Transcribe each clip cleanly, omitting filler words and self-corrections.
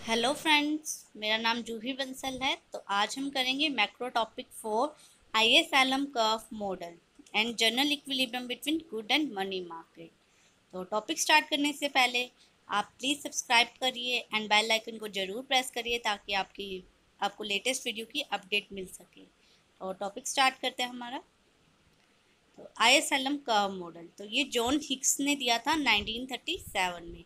Hello friends, मेरा नाम जूही बंसल है। तो आज हम करेंगे macro topic 4 ISLM curve model and general equilibrium between good and money market. तो टॉपिक स्टार्ट करने से पहले आप प्लीज़ सब्सक्राइब करिए एंड बेल आइकन को ज़रूर प्रेस करिए ताकि आपको लेटेस्ट वीडियो की अपडेट मिल सके। तो टॉपिक स्टार्ट करते हैं हमारा। तो आईएसएलएम कर्व मॉडल, तो ये जॉन हिक्स ने दिया था 1937 में।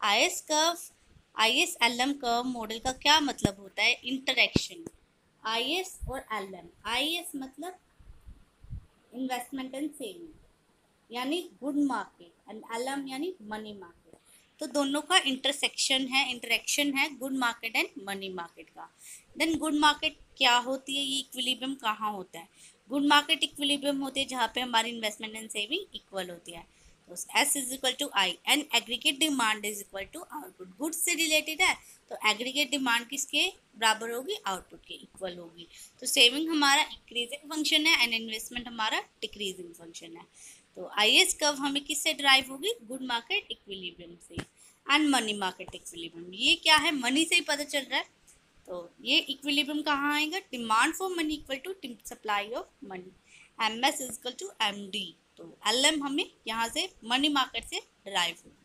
आईएसएलएम कर्व मॉडल का क्या मतलब होता है? इंटरेक्शन आईएस और एलएम। आईएस मतलब इन्वेस्टमेंट एंड सेविंग यानी गुड मार्केट, एंड एलएम यानी मनी मार्केट। तो दोनों का इंटरेक्शन है good market and money market का। देन गुड मार्केट क्या होती है, ये इक्विलिब्रियम कहाँ होता है? गुड मार्केट इक्विलिब्रियम होती है जहाँ पे हमारी इन्वेस्टमेंट एंड सेविंग इक्वल होती है। तो S is equal to I and aggregate demand is equal to output. Goods से रिलेटेड है तो एग्रीगेट डिमांड किसके बराबर होगी? आउटपुट के इक्वल होगी। तो सेविंग हमारा इंक्रीजिंग फंक्शन है एंड इन्वेस्टमेंट हमारा डिक्रीजिंग फंक्शन है। तो आईएस कर्व हमें किससे ड्राइव होगी? गुड मार्केट इक्विलिब्रियम से एंड मनी मार्केट इक्विलिब्रियम। ये क्या है? मनी से ही पता चल रहा है। तो ये इक्विलिब्रियम कहाँ आएगा? Demand for money equal to supply of money, M S is equal to M D. तो एल एम हमें यहाँ से मनी मार्केट से ड्राइव होगी।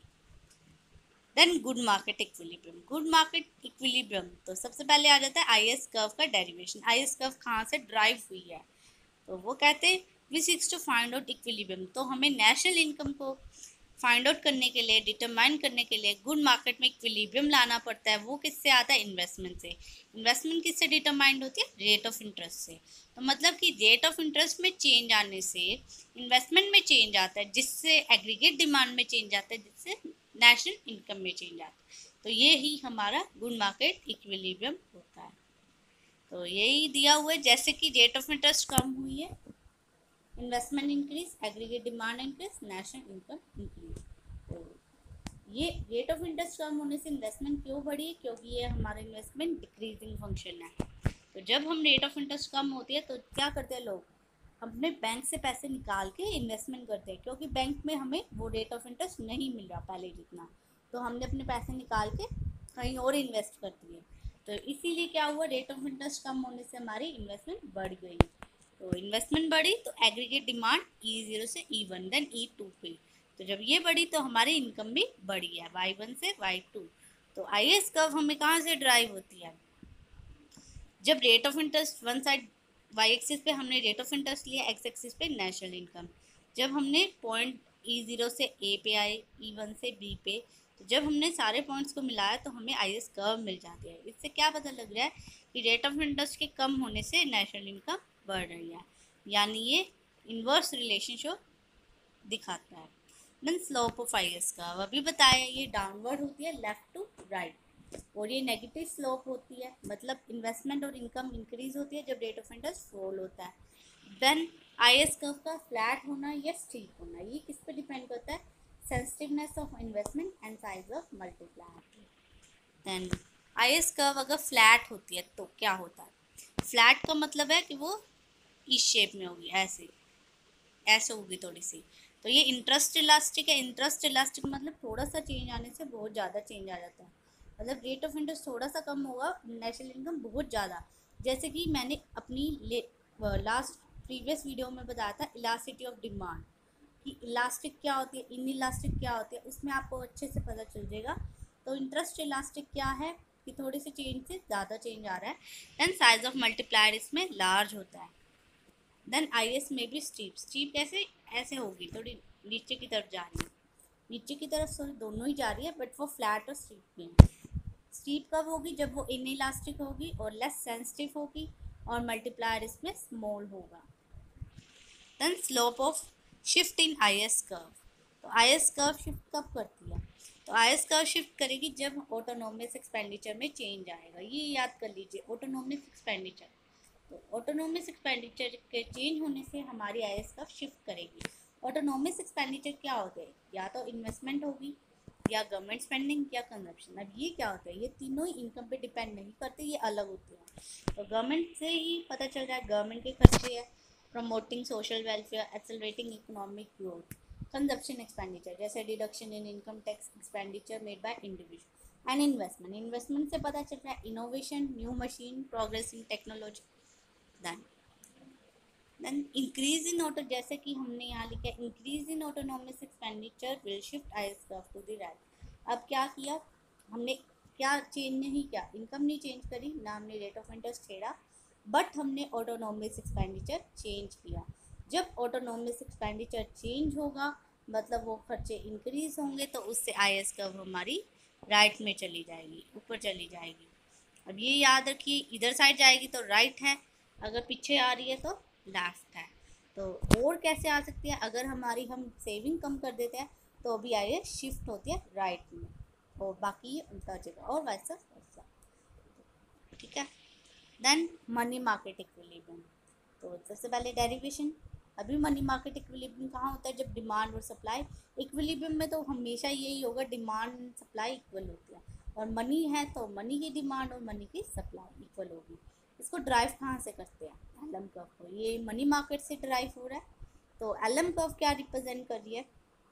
Then good market equilibrium. Good market equilibrium तो सबसे पहले आ जाता है आईएस कर्व का डेरिवेशन। आईएस कर्व कहाँ से ड्राइव हुई है? तो वो कहते हैं we seek to find out equilibrium. तो हमें नेशनल इनकम को फाइंड आउट करने के लिए, डिटरमाइन करने के लिए गुड मार्केट में इक्विलिब्रियम लाना पड़ता है। वो किससे आता है? इन्वेस्टमेंट से। इन्वेस्टमेंट किससे डिटरमाइंड होती है? रेट ऑफ इंटरेस्ट से। तो मतलब कि रेट ऑफ इंटरेस्ट में चेंज आने से इन्वेस्टमेंट में चेंज आता है, जिससे एग्रीगेट डिमांड में चेंज आता है, जिससे नेशनल इनकम में चेंज आता है। तो ये ही हमारा गुड मार्केट इक्विलिब्रियम होता है। तो यही दिया हुआ है, जैसे कि रेट ऑफ इंटरेस्ट कम हुई है, investment increase, aggregate demand increase, national income increase. तो ये रेट ऑफ इंटरेस्ट कम होने से इन्वेस्टमेंट क्यों बढ़ी है? क्योंकि ये हमारा इन्वेस्टमेंट डिक्रीजिंग फंक्शन है। तो जब हम रेट ऑफ इंटरेस्ट कम होती है तो क्या करते हैं लोग? अपने बैंक से पैसे निकाल के इन्वेस्टमेंट करते हैं, क्योंकि बैंक में हमें वो रेट ऑफ इंटरेस्ट नहीं मिल रहा पहले जितना। तो हमने अपने पैसे निकाल के कहीं और इन्वेस्ट कर दिए। तो इसीलिए क्या हुआ? रेट ऑफ इंटरेस्ट कम होने से हमारी इन्वेस्टमेंट बढ़ गई। तो इन्वेस्टमेंट बढ़ी तो एग्रीगेट डिमांड E0 से E1 देन E2 पे। तो जब ये बढ़ी तो हमारी इनकम भी बढ़ी है Y1 से Y2। तो आईएस कर्व हमें कहाँ से ड्राइव होती है? जब rate of interest one side Y axis पे हमने रेट ऑफ इंटरेस्ट लिया, एक्स एक्सिस पे नेशनल इनकम। जब हमने पॉइंट E0 से ए पे आए, E1 से बी पे, तो जब हमने सारे पॉइंट्स को मिलाया तो हमें आईएस कर्व मिल जाती है। इससे क्या पता लग रहा है कि रेट ऑफ इंटरेस्ट के कम होने से नेशनल इनकम बढ़ रही है, यानी ये इन्वर्स रिलेशनशिप दिखाता है। Then slope of IS curve अभी बताया, ये डाउनवर्ड होती है लेफ्ट टू राइट, और ये नेगेटिव स्लोप होती है, मतलब इन्वेस्टमेंट और इनकम इंक्रीज होती है जब रेट ऑफ इंटरेस्ट फॉल होता है। देन आईएस कर्व का फ्लैट होना या स्टीप होना, ये किस पे डिपेंड करता है? Sensitiveness of investment and size of multiplier. Then IS curve अगर फ्लैट होती है तो क्या होता है? फ्लैट का मतलब है कि वो इस शेप में होगी, ऐसे ऐसे होगी थोड़ी सी। तो ये इंटरेस्ट इलास्टिक है। इंटरेस्ट इलास्टिक मतलब थोड़ा सा चेंज आने से बहुत ज़्यादा चेंज आ जाता है। मतलब रेट ऑफ इंटरेस्ट थोड़ा सा कम होगा, नेशनल इनकम बहुत ज़्यादा। जैसे कि मैंने अपनी लास्ट प्रीवियस वीडियो में बताया था इलास्टिसिटी ऑफ डिमांड, कि इलास्टिक क्या होती है, इन इलास्टिक क्या होती है, उसमें आपको अच्छे से पता चल जाएगा। तो इंटरेस्ट इलास्टिक क्या है कि थोड़ी सी चेंज से ज़्यादा चेंज आ रहा है। देन साइज ऑफ मल्टीप्लायर इसमें लार्ज होता है। देन आईएस में भी स्टीप। स्टीप कैसे? ऐसे होगी, थोड़ी नीचे की तरफ जा रही है, नीचे की तरफ सॉरी दोनों ही जा रही है, बट वो फ्लैट और स्टीप में है। स्टीप कब होगी? जब वो इनइलास्टिक होगी और लेस सेंसिटिव होगी और मल्टीप्लायर इसमें स्मॉल होगा। Then slope of shift in IS curve. तो आईएस कर्व शिफ्ट कब करती है? तो आईएस कर्व शिफ्ट करेगी जब ऑटोनोमस एक्सपेंडिचर में चेंज आएगा। ये याद कर लीजिए, ऑटोनोमस एक्सपेंडिचर। तो ऑटोनोमस एक्सपेंडिचर के चेंज होने से हमारी आईएस कर्व शिफ्ट करेगी। ऑटोनोमस एक्सपेंडिचर क्या होते हैं? या तो इन्वेस्टमेंट होगी, या गवर्नमेंट स्पेंडिंग, या कंजप्शन। अब ये क्या होता है? ये तीनों ही इनकम पे डिपेंड नहीं करते, ये अलग होते हैं। तो गवर्नमेंट से ही पता चल रहा है, गवर्नमेंट के खर्चे है, promoting social welfare, accelerating economic growth. Consumption expenditure जैसे deduction in income tax expenditure made by individual. And investment, investment से पता चल रहा है innovation, new machine, progress in technology. Then increase in auto, जैसे कि हमने यहाँ लिखा है increase in autonomous expenditure will shift IS curve to the right. अब क्या किया हमने, क्या चेंज नहीं किया, इनकम नहीं चेंज करी ना, हमने रेट ऑफ इंटरेस्ट छेड़ा, बट हमने ऑटोनॉमस एक्सपेंडिचर चेंज किया। जब ऑटोनॉमस एक्सपेंडिचर चेंज होगा मतलब वो खर्चे इंक्रीज होंगे, तो उससे आईएस कर्व हमारी राइट में चली जाएगी, ऊपर चली जाएगी। अब ये याद रखिए, इधर साइड जाएगी तो राइट है, अगर पीछे आ रही है तो लेफ्ट है। तो और कैसे आ सकती है, अगर हमारी हम सेविंग कम कर देते हैं तो अभी आइए शिफ्ट होती है राइट में, और बाकी ये उल्टा जगह और वैसा वैसा। ठीक है। देन मनी मार्केट इक्विलिब्रियम, तो सबसे पहले डेरिवेशन। अभी मनी मार्केट इक्विलिब्रियम कहाँ होता है, जब डिमांड और सप्लाई इक्विलिब्रियम में, तो हमेशा यही होगा, डिमांड सप्लाई इक्वल होती है, और मनी है तो मनी की डिमांड और मनी की सप्लाई इक्वल होगी। इसको ड्राइव कहाँ से करते हैं, एलएम कर्व को, ये मनी मार्केट से ड्राइव हो रहा है। तो एलएम कर्व क्या रिप्रेजेंट कर रही है,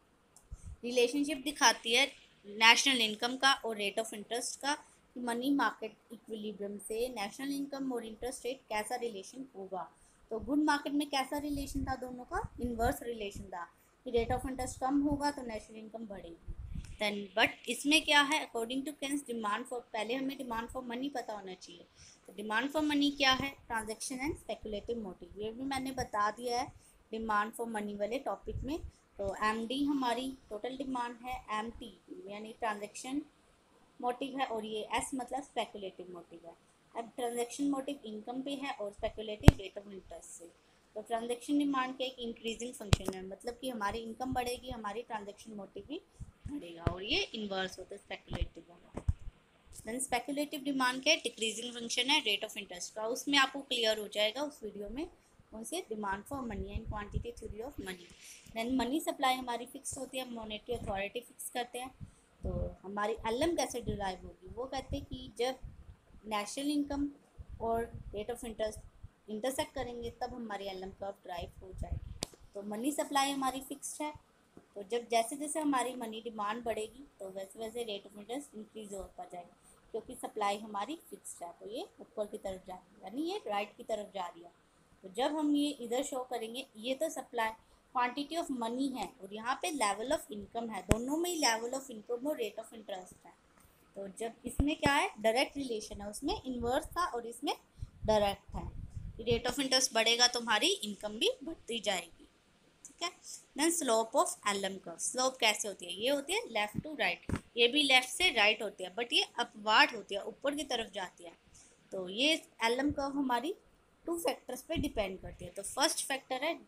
रिलेशनशिप दिखाती है नेशनल इनकम का और रेट ऑफ इंटरेस्ट का, कि मनी मार्केट इक्विलिब्रियम से नेशनल इनकम और इंटरेस्ट रेट कैसा रिलेशन होगा। तो गुड मार्केट में कैसा रिलेशन था, दोनों का इन्वर्स रिलेशन था, कि रेट ऑफ इंटरेस्ट कम होगा तो नेशनल इनकम बढ़ेगी। देन बट इसमें क्या है, according to Keynes demand for, पहले हमें डिमांड फॉर मनी पता होना चाहिए। तो डिमांड फॉर मनी क्या है, ट्रांजेक्शन एंड स्पेकुलेटिव मोटिव, ये भी मैंने बता दिया है डिमांड फॉर मनी वाले टॉपिक में। तो एम डी हमारी टोटल डिमांड है, एम टी यानी ट्रांजेक्शन मोटिव है, और ये एस मतलब स्पेकुलेटिव मोटिव है। अब ट्रांजेक्शन मोटिव इनकम पे है और स्पेकुलेटिव रेट ऑफ इंटरेस्ट से। तो ट्रांजेक्शन डिमांड का एक इंक्रीजिंग फंक्शन है, मतलब कि हमारी इनकम बढ़ेगी, हमारी ट्रांजेक्शन मोटिव भी बढ़ेगा, और ये इन्वर्स होता है स्पेकुलेटिव वाला। देन स्पेकुलेटिव डिमांड के डिक्रीजिंग फंक्शन है रेट ऑफ इंटरेस्ट का, उसमें आपको क्लियर हो जाएगा उस वीडियो में, उनसे demand for money and quantity theory of money. Then money supply हमारी फिक्स होती है, मॉनेटरी अथॉरिटी फिक्स करते हैं। तो हमारी एलएम कैसे डिराइव होगी, वो कहते हैं कि जब नेशनल इनकम और रेट ऑफ इंटरेस्ट इंटरसेक्ट करेंगे तब हमारी एलएम कर्व ड्राइव हो जाएगी। तो मनी सप्लाई हमारी फिक्स्ड है, तो जब जैसे जैसे हमारी मनी डिमांड बढ़ेगी तो वैसे वैसे रेट ऑफ इंटरेस्ट इंक्रीज होता जाएगा, क्योंकि सप्लाई हमारी फिक्स्ड है, तो ये ऊपर की तरफ जा रही है, यानी ये राइट की तरफ जा रही है। तो जब हम ये इधर शो करेंगे, ये तो सप्लाई क्वांटिटी ऑफ मनी है, और यहाँ पे लेवल ऑफ इनकम है, दोनों में ही लेवल ऑफ इनकम और रेट ऑफ इंटरेस्ट है। तो जब इसमें क्या है, डायरेक्ट रिलेशन है, उसमें इन्वर्स था और इसमें डायरेक्ट है। रेट ऑफ इंटरेस्ट बढ़ेगा तो हमारी इनकम भी बढ़ती जाएगी। ठीक है। Then slope of LM curve, slope कैसे होती है, ये होती है लेफ्ट टू राइट, ये भी लेफ्ट से राइट होती है, बट ये अपवार्ड होती है, ऊपर की तरफ जाती है। तो ये एलएम कर्व हमारी टू फैक्टर्स पे डिपेंड करती है। तो फर्स्ट फैक्टर है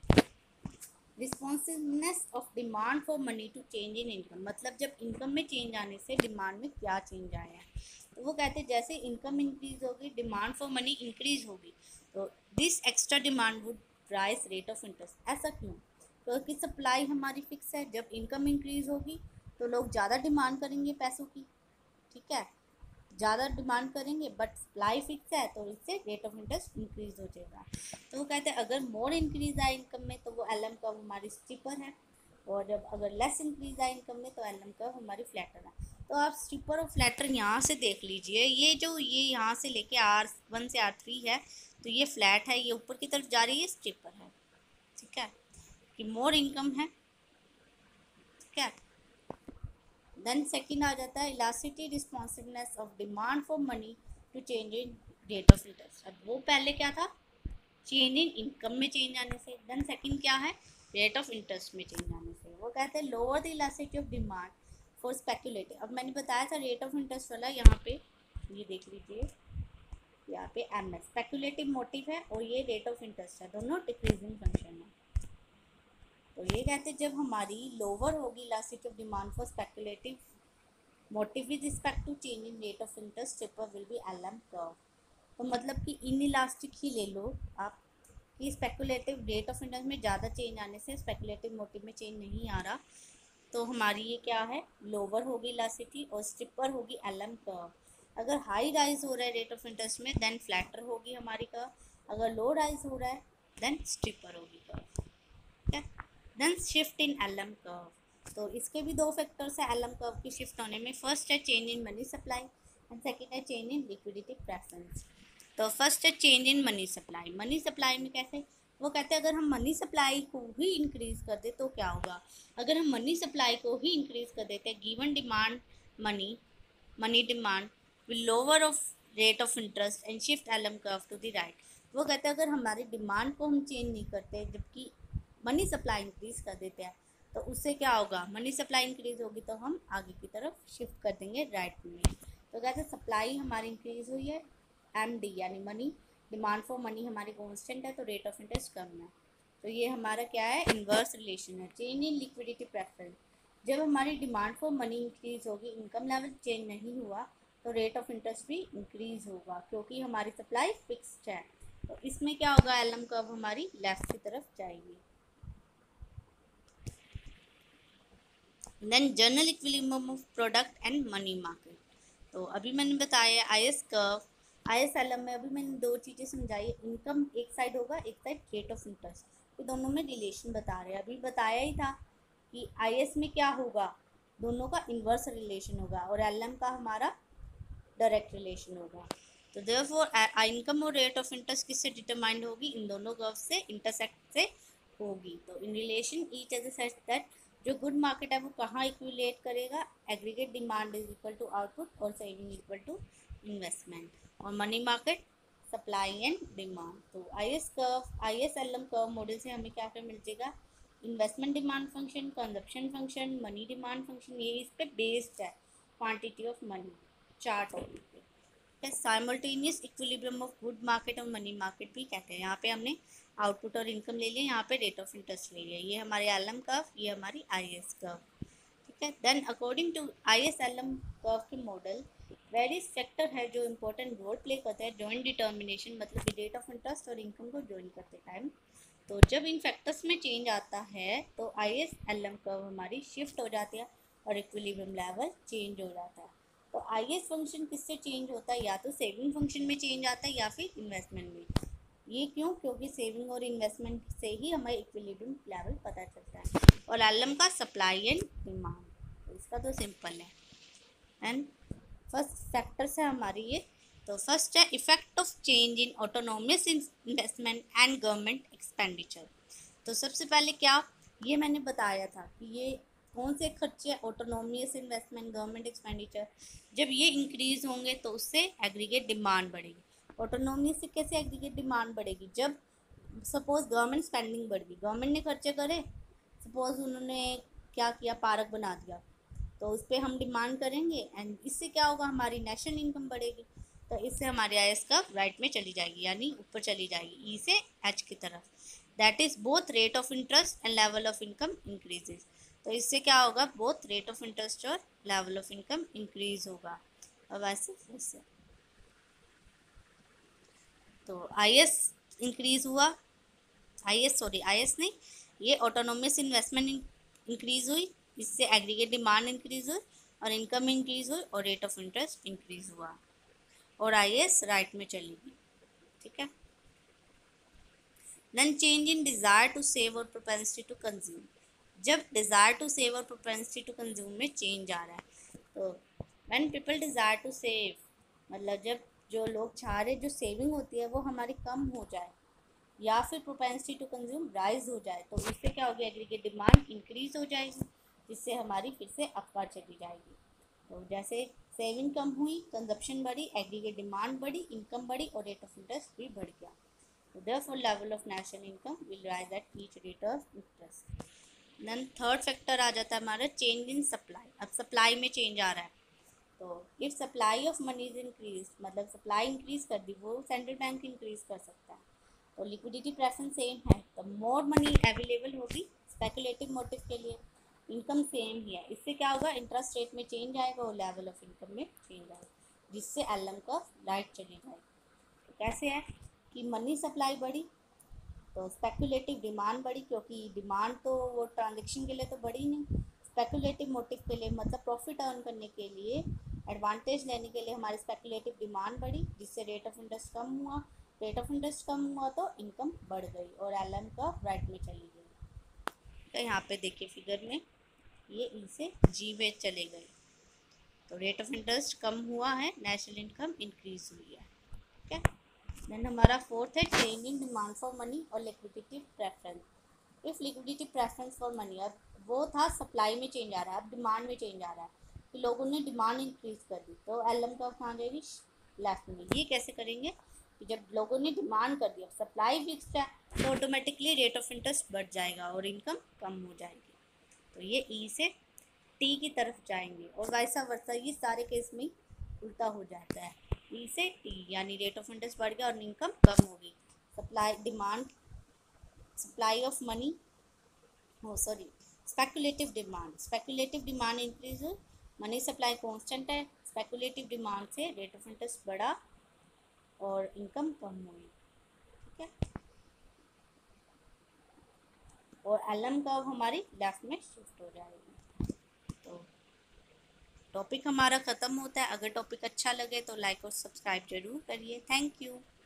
responsiveness of demand for money to change in income, मतलब जब इनकम में चेंज आने से डिमांड में क्या चेंज आया है। तो वो कहते हैं जैसे इनकम इंक्रीज होगी डिमांड फॉर मनी इंक्रीज होगी, तो this extra demand would rise rate of interest. ऐसा क्यों, क्योंकि सप्लाई हमारी फिक्स है, जब इनकम इंक्रीज होगी तो लोग ज़्यादा डिमांड करेंगे पैसों की। ठीक है, ज़्यादा डिमांड करेंगे, बट सप्लाई फिक्स है तो इससे रेट ऑफ इंटरेस्ट इंक्रीज हो जाएगा। तो वो कहते हैं अगर मोर इंक्रीज आए इनकम में तो वो एलएम कर्व हमारी स्टीपर है, और जब अगर लेस इंक्रीज आए इनकम में तो एलएम कर्व हमारी फ्लैटर है। तो आप स्टीपर और फ्लैटर यहाँ से देख लीजिए, ये जो ये यहाँ से लेके R1 से R3 है, तो ये फ्लैट है, ये ऊपर की तरफ जा रही है, स्टीपर है। ठीक है, कि मोर इनकम है। ठीक है। देन सेकंड आ जाता है elasticity responsiveness of demand for money to change in rate of interest. अब वो पहले क्या था, चेंज इन इनकम में चेंज आने से। देन सेकंड क्या है, रेट ऑफ इंटरेस्ट में चेंज आने से। वो कहते हैं lower the elasticity of demand for speculative. अब मैंने बताया था रेट ऑफ इंटरेस्ट वाला, यहाँ पे ये देख लीजिए, यहाँ पे एम एस स्पेकुलेटिव मोटिव है और ये रेट ऑफ इंटरेस्ट है, दोनों डिक्रीजिंग फंक्शन है। तो ये कहते हैं जब हमारी लोअर होगी elasticity of demand for speculative motive with respect to change in rate of interest, steeper will be LM curve. तो मतलब कि इन इलास्टिक ही ले लो आप, कि स्पेकुलेटिव रेट ऑफ इंटरेस्ट में ज़्यादा चेंज आने से स्पेकुलेटिव मोटिव में चेंज नहीं आ रहा, तो हमारी ये क्या है, लोअर होगी इलास्टिसिटी और स्टिपर होगी एलएम कर्व। अगर हाई राइज हो रहा है रेट ऑफ इंटरेस्ट में देन फ्लैटर होगी हमारी कर्व, अगर लो राइज हो रहा है देन स्टिपर होगी कर्व। ठीक है। Then shift in LM curve, तो इसके भी दो फैक्टर्स है एलएम कर्व की शिफ्ट होने में। फर्स्ट है change in money supply and second है चेंज इन लिक्विडिटी प्रेफरेंस। तो फर्स्ट है change in money supply. Money supply में कैसे, वो कहते हैं अगर हम मनी सप्लाई को ही इंक्रीज कर दे तो क्या होगा। अगर हम मनी सप्लाई को ही इंक्रीज कर देते हैं, given demand money money demand will lower of rate of interest and shift LM curve to the right. वो कहते हैं अगर हमारी डिमांड को हम चेंज नहीं करते जबकि मनी सप्लाई इंक्रीज कर देते हैं तो उससे क्या होगा, मनी सप्लाई इंक्रीज होगी तो हम आगे की तरफ शिफ्ट कर देंगे राइट में। तो कहते हैं सप्लाई हमारी इंक्रीज हुई है, एम डी यानी मनी डिमांड फॉर मनी हमारी कांस्टेंट है तो रेट ऑफ इंटरेस्ट कम है। तो ये हमारा क्या है, इन्वर्स रिलेशन है। चेंज इन लिक्विडिटी प्रेफरेंस, जब हमारी डिमांड फॉर मनी इंक्रीज होगी, इनकम लेवल चेंज नहीं हुआ तो रेट ऑफ इंटरेस्ट भी इंक्रीज होगा क्योंकि हमारी सप्लाई फिक्स्ड है। तो इसमें क्या होगा, एलएम कर्व हमारी लेफ्ट की तरफ जाएगी। Then general equilibrium of product and money market. तो अभी मैंने बताया आईएस कर्व, आईएस एलएम में अभी मैंने दो चीज़ें समझाई, इनकम एक साइड होगा, एक साइड रेट ऑफ इंटरेस्ट, तो दोनों में रिलेशन बता रहे हैं। अभी बताया ही था कि आईएस में क्या होगा, दोनों का इन्वर्स रिलेशन होगा और एलएम का हमारा डायरेक्ट रिलेशन होगा। तो देयरफॉर इनकम और रेट ऑफ इंटरेस्ट किससे डिटरमाइंड होगी, इन दोनों कर्व से इंटरसेक्ट से होगी। तो in relation each other such that जो गुड मार्केट है वो कहाँ इक्विलेट करेगा, aggregate demand is equal to output और सेविंग इक्वल टू इन्वेस्टमेंट, और money market supply and demand. तो IS curve, IS LM curve model से हमें क्या क्या मिल जाएगा, investment demand function, consumption function, money demand function, ये इस पे बेस्ड है क्वांटिटी ऑफ मनी चार्ट होने पे। Simultaneous equilibrium of good market और मनी मार्केट भी कहते हैं। यहाँ पे हमने आउटपुट और इनकम ले लिया, यहाँ पे रेट ऑफ इंटरेस्ट ले लिया। ये हमारे एलएम कर्व, ये हमारी आईएस कर्व, ठीक है। Then according to IS LM curve के मॉडल, वेरियस फैक्टर है जो इंपॉर्टेंट रोल प्ले करते हैं जॉइंट डिटर्मिनेशन, मतलब रेट ऑफ इंटरेस्ट और इनकम को ज्वाइन करते टाइम। तो जब इन फैक्टर्स में चेंज आता है तो आईएस एलएम कर्व हमारी शिफ्ट हो जाती है और इक्विलिब्रियम लेवल चेंज हो जाता है। तो आईएस फंक्शन किससे चेंज होता है, या तो सेविंग फंक्शन में चेंज आता है या फिर इन्वेस्टमेंट में। ये क्यों, क्योंकि सेविंग और इन्वेस्टमेंट से ही हमें इक्विलिब्रियम लेवल पता चलता है। और एलएम का सप्लाई एंड डिमांड, तो इसका तो सिंपल है। एंड फर्स्ट फैक्टर्स है हमारी ये। तो फर्स्ट है effect of change in autonomous investment and government expenditure. तो सबसे पहले क्या, ये मैंने बताया था कि ये कौन से खर्चे, ऑटोनोमियस इन्वेस्टमेंट, गवर्नमेंट एक्सपेंडिचर, जब ये इंक्रीज होंगे तो उससे एग्रीगेट डिमांड बढ़ेगी। ऑटोनोमियस से कैसे एग्रीगेट डिमांड बढ़ेगी, जब सपोज गवर्नमेंट स्पेंडिंग बढ़ गई, गवर्नमेंट ने खर्चे करे, सपोज उन्होंने क्या किया, पार्क बना दिया, तो उस पर हम डिमांड करेंगे एंड इससे क्या होगा, हमारी नेशनल इनकम बढ़ेगी। तो इससे हमारी आईएस कर्व राइट में चली जाएगी, यानी ऊपर चली जाएगी, ई से एच की तरफ। That is both rate of interest and level of income increases. तो इससे क्या होगा, बोथ रेट ऑफ इंटरेस्ट और लेवल ऑफ इनकम इंक्रीज होगा। अब ऐसे फिर तो आईएस इंक्रीज हुआ, आईएस नहीं, ये ऑटोनोमस इन्वेस्टमेंट इंक्रीज हुई, इससे एग्रीगेट डिमांड इंक्रीज हुई और इनकम इंक्रीज हुई और रेट ऑफ इंटरेस्ट इंक्रीज हुआ और आईएस राइट में चलेगी, ठीक है। Then change in desire to save और प्रोपेंसिटी टू कंज्यूम। जब डिज़ायर टू सेव और प्रोपेंसिटी टू कंज्यूम में चेंज आ रहा है, तो when people desire to save, मतलब जब जो लोग चाह रहे, जो सेविंग होती है वो हमारी कम हो जाए या फिर प्रोपेंसिटी टू कंज्यूम राइज हो जाए, तो उससे क्या होगी, एग्रीगेट डिमांड इंक्रीज हो जाएगी, जिससे हमारी फिर से अपवर्ड चली जाएगी। तो जैसे सेविंग कम हुई, कंजप्शन बढ़ी, एग्रीगेट डिमांड बढ़ी, इनकम बढ़ी और रेट ऑफ इंटरेस्ट भी बढ़ गया। तो therefore level of national income will rise at each rate of interest. Then third factor आ जाता है हमारा चेंज इन सप्लाई। अब सप्लाई में चेंज आ रहा है, तो if supply of money is increase, मतलब सप्लाई इंक्रीज कर दी, वो सेंट्रल बैंक इंक्रीज कर सकता है। तो लिक्विडिटी प्रेफरेंस सेम है, तो मोर मनी अवेलेबल होगी स्पेकुलेटिव मोटिव के लिए, इनकम सेम ही है, इससे क्या होगा, इंटरेस्ट रेट में चेंज आएगा और लेवल ऑफ इनकम में चेंज आएगा, जिससे एलएम का राइट चली जाएगी। तो कैसे है कि मनी सप्लाई बढ़ी तो स्पेकुलेटिव डिमांड बढ़ी, क्योंकि डिमांड तो वो ट्रांजेक्शन के लिए तो बढ़ी नहीं, स्पेकुलेटिव मोटिव के लिए, मतलब प्रॉफिट अर्न करने के लिए, एडवांटेज लेने के लिए हमारी स्पेकुलेटिव डिमांड बढ़ी, जिससे रेट ऑफ इंटरेस्ट कम हुआ, रेट ऑफ इंटरेस्ट कम हुआ तो इनकम बढ़ गई और एलएम का राइट में चली गई। तो यहाँ पे देखिए फिगर में ये ई से जी में चले गए, तो रेट ऑफ इंटरेस्ट कम हुआ है, नेशनल इनकम इंक्रीज हुई है। ठीक है। देन हमारा फोर्थ है change in demand for money और liquidity preference. If liquidity preference for money, अब वो था सप्लाई में चेंज आ रहा है, अब डिमांड में चेंज आ रहा है कि लोगों ने डिमांड इंक्रीज कर दी, तो एल एम का कहाँ जाएगी, लेफ्ट में। ये कैसे करेंगे कि जब लोगों ने डिमांड कर दिया, सप्लाई फिक्स्ड है, तो ऑटोमेटिकली रेट ऑफ इंटरेस्ट बढ़ जाएगा और इनकम कम हो जाएगी। तो ये ई से टी की तरफ जाएंगे, और वैसा वर्षा ये सारे केस में उल्टा हो जाता है। ई से टी यानी रेट ऑफ इंटरेस्ट बढ़ गया और इनकम कम होगी। Supply demand, supply of money, oh sorry, speculative demand increase, money supply constant है, स्पेकुलेटिव डिमांड से रेट ऑफ इंटरेस्ट बढ़ा और इनकम कम हुई। ठीक है। और एल एम का हमारी लेफ्ट में शिफ्ट हो जाएगी। तो टॉपिक हमारा ख़त्म होता है। अगर टॉपिक अच्छा लगे तो लाइक और सब्सक्राइब जरूर करिए। Thank you.